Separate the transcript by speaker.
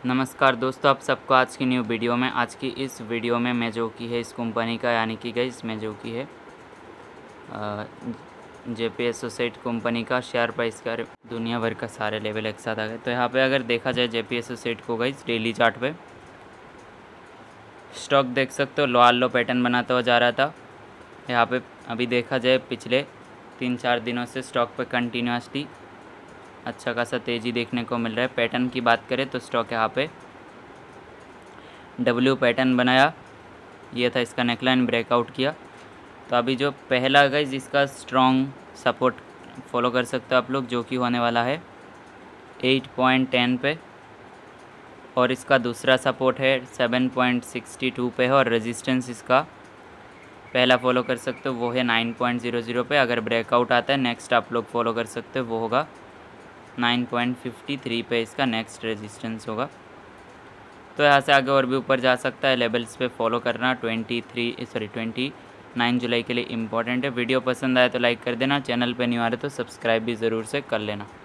Speaker 1: नमस्कार दोस्तों, आप सबको आज की न्यू वीडियो में। आज की इस वीडियो में मैं जो कि है इस कंपनी का यानी कि गाइस इसमें जो कि है जेपी एसोसिएट कंपनी का शेयर प्राइस का दुनिया भर का सारे लेवल एक साथ आ गए। तो यहाँ पे अगर देखा जाए जेपी एसोसिएट को गाइस डेली चार्ट पे स्टॉक देख सकते हो लो पैटर्न बनाता हुआ जा रहा था। यहाँ पे अभी देखा जाए पिछले 3-4 दिनों से स्टॉक पे कंटिन्यूसली अच्छा खासा तेज़ी देखने को मिल रहा है। पैटर्न की बात करें तो स्टॉक यहाँ पे डब्ल्यू पैटर्न बनाया, ये था इसका नेकलाइन, ब्रेकआउट किया। तो अभी जो पहला गाइस इसका स्ट्रॉन्ग सपोर्ट फॉलो कर सकते हो आप लोग, जो कि होने वाला है 8.10 पे, और इसका दूसरा सपोर्ट है 7.62 पे है, और रेजिस्टेंस इसका पहला फॉलो कर सकते हो वो है 9.00 पे। अगर ब्रेकआउट आता है नेक्स्ट आप लोग फॉलो कर सकते हो वो होगा 9.53 पे, इसका नेक्स्ट रेजिस्टेंस होगा। तो यहाँ से आगे और भी ऊपर जा सकता है। लेवल्स पे फॉलो करना 29 जुलाई के लिए इम्पॉर्टेंट है। वीडियो पसंद आए तो लाइक कर देना, चैनल पे न्यू आ रहे तो सब्सक्राइब भी ज़रूर से कर लेना।